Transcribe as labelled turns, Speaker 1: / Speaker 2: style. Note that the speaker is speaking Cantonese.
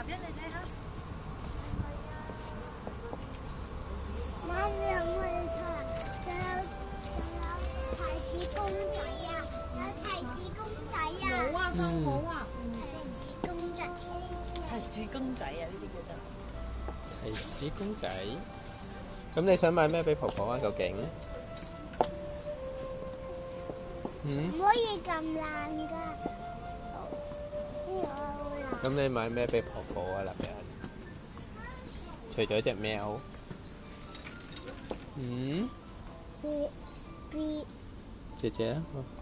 Speaker 1: 俾你睇下。
Speaker 2: 媽咪可唔可以睇？仲有提子公仔啊！有提子公仔啊！
Speaker 1: 冇啊，都冇啊。
Speaker 2: 提子公仔。
Speaker 1: 提子公仔啊，呢啲叫做。
Speaker 3: 提子公仔。咁你想買咩俾婆婆啊？究竟？
Speaker 2: 唔可以咁爛㗎。
Speaker 3: 咁你買咩俾婆婆啊？立日？除咗隻喵。
Speaker 2: B
Speaker 3: 姐姐啊。